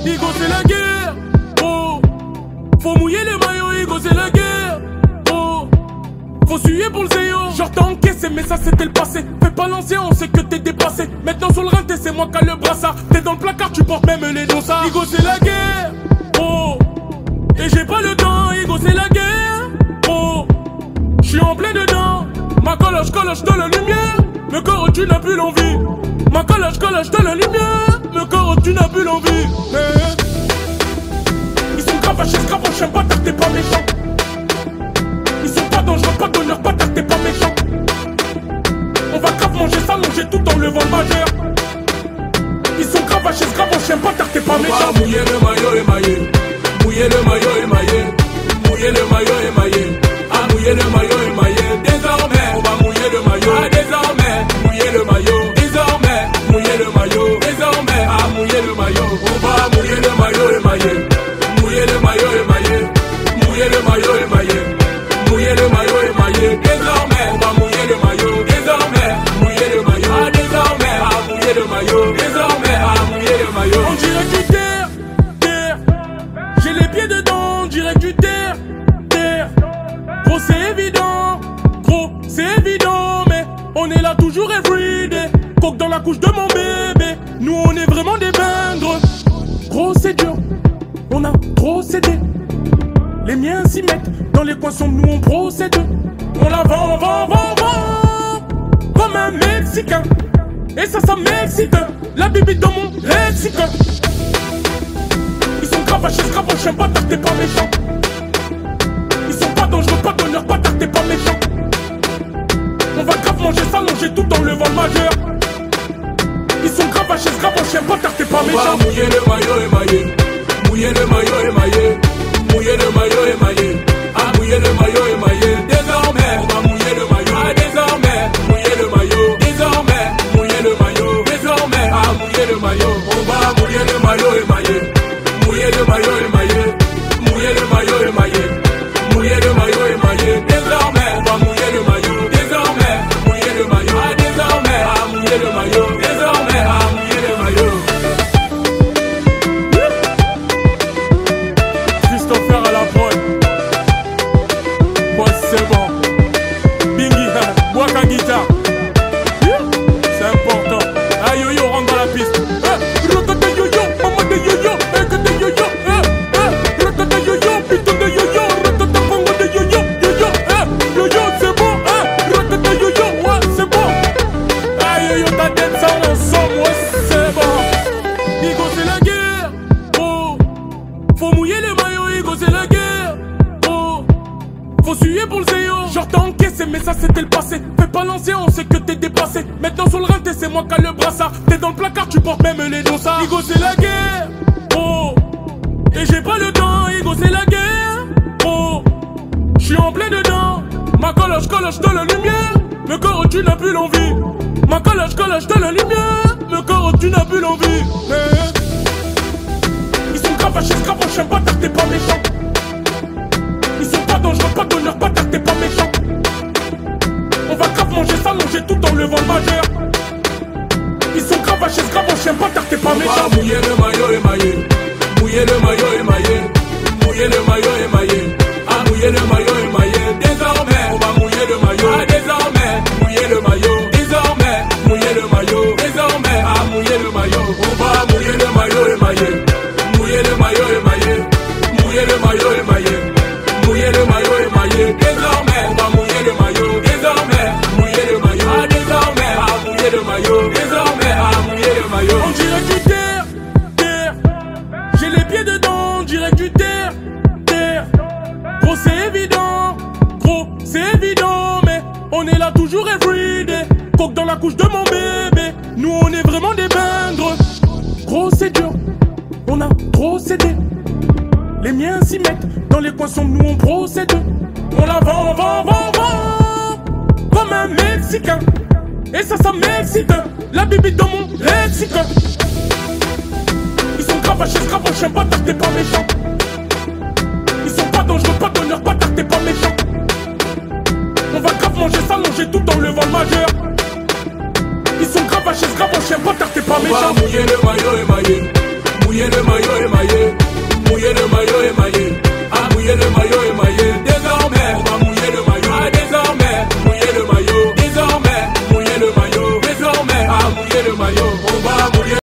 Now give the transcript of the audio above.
Igo c'est la guerre, oh. Faut mouiller les maillots, Igo c'est la guerre, oh. Faut suer pour le zéo. Genre t'as encaissé mais ça c'était le passé. Fais pas l'ancien, on sait que t'es dépassé. Maintenant sur le rinté c'est moi qui a le brassard. T'es dans le placard, tu portes même les dossards. Igo c'est la guerre, oh. Et j'ai pas le temps, Igo c'est la guerre, oh. J'suis en plein dedans. Ma coloche de la lumière. Le corps tu n'as plus l'envie. Ma coloche de la lumière. Le corps tu n'as plus l'envie. Ils sont gravachés, j'aime pas t'as t'es pas méchant. Ils sont pas dangereux, pas d'honneur, pas t'as t'es pas méchant. On va grave manger, s'allonger tout en levant le majeur. Ils sont gravachés, j'aime pas t'as t'es pas méchant. On va mouiller le maillot émaillé. Mouiller le maillot émaillé. Mouiller le maillot émaillé. À mouiller le maillot émaillé. Désormais, on va mouiller le maillot. Ah, désormais, mouiller le maillot. Désormais, mouiller le maillot. Désormais, à mouiller le maillot. On va mouiller le maillot émaillé. Mouiller le maillot émaillé. Mouiller le maillot émaillé. Mouiller le maillot émaillé. Désormais, on va mouiller le maillot. Désormais, mouiller le maillot. Ah, désormais, à mouiller le maillot. Désormais, à mouiller le maillot. On dirait du terre, terre. J'ai les pieds dedans, on dirait du terre, terre. Gros c'est évident, mais on est là toujours everyday. Coque dans la couche de mon bébé, nous on est vraiment des bingres. Gros c'est dur, on a trop cédé. Les miens s'y mettent, dans les coins sombres nous on procède. On la vend, comme un Mexicain. Et ça m'excite, la bibite dans mon lexique. Ils sont gravachés, j'aime pas t'as t'es pas méchant. Ils sont pas dangereux, pas d'honneur, pas t'as t'es pas méchant. On va grave manger, s'allonger tout en levant le majeur. Ils sont gravachés, j'aime pas t'as t'es pas méchant. On va mouiller le maillot émaillé. Mouiller le maillot émaillé. Mouiller le maillot émaillé. À mouiller le maillot émaillé. Désormais, on va mouiller le maillot. Ah, désormais, mouiller le maillot. Désormais, mouiller le maillot. Désormais, à mouiller le maillot. On va mouiller le maillot émaillé. Mouiller le maillot émaillé. Mouiller le maillot émaillé. Mouiller le maillot émaillé. Désormais, on va mouiller le maillot. Désormais, mouiller le maillot. Ah, désormais, à mouiller le maillot. Désormais, à mouiller le maillot. Christopher à la prod. Moi c'est bon. Bingy, Waka guitare. C'est important. Ah yo-yo rentre dans la piste. Rotate yo-yo, maman de yo-yo, que de yo-yo. Rotate yo-yo, putain de yo-yo. Rotate bongo de yo-yo, yo-yo. Yo-yo c'est bon, rotate yo-yo, ouais c'est bon. Ah yo-yo ta tête ça ensemble, ouais c'est bon. Igo c'est la guerre, oh. Faut mouiller les maillots, Igo c'est la guerre, oh. Faut suer pour le zéo. Genre t'as encaissé mais ça c'était le passé. Fais pas l'ancien, on sait que t'es dépassé. Maintenant sur le rinté c'est moi qui a le brassard. T'es dans le placard, tu portes même les dossards. Igo c'est la guerre, oh. Et j'ai pas le temps, Igo c'est la guerre, oh. J'suis en plein dedans. Ma coloche de la lumière. Le corps tu n'as plus l'envie. Ma coloche de la lumière. Le corps tu n'as plus l'envie. Ils sont gravachés, j'aime pas t'as t'es pas méchant. Ils sont pas dangereux, pas d'honneur, pas t'as t'es pas méchant. On va grave manger, s'allonger tout en levant le majeur. Ils sont gravachés, j'aime pas t'as t'es pas méchant. On va mouiller le maillot émaillé. Mouiller le maillot émaillé. Mouiller le maillot émaillé. À mouiller le maillot émaillé. Désormais, on va mouiller le maillot. Ah, désormais, mouiller le maillot. Désormais, mouiller le maillot. Désormais, à mouiller le maillot. On va mouiller le maillot émaillé. Mouiller le maillot émaillé. Mouiller le maillot émaillé. Mouiller le maillot émaillé. Désormais, on va mouiller le maillot. Désormais, mouiller le maillot. Ah, désormais, à mouiller le maillot. Désormais, à mouiller le maillot. On dirait du terre, terre. J'ai les pieds dedans, on dirait du terre, terre. Gros c'est évident, mais on est là toujours everyday. Coque dans la couche de mon bébé, nous on est vraiment des bingres. Gros c'est dur, on a trop cédé. Les miens s'y mettent, dans les coins sombres nous on procède. On la vend, comme un Mexicain. Et ça m'excite, la bibite dans mon lexique. Ils sont gravachés, j'aime pas t'as t'es pas méchant. Ils sont pas dangereux, pas d'honneur, pas t'as t'es pas méchant. On va grave manger, s'allonger tout en levant le majeur. Ils sont gravachés, j'aime pas t'as t'es pas méchant. On va mouiller le maillot émaillé. Mouiller le maillot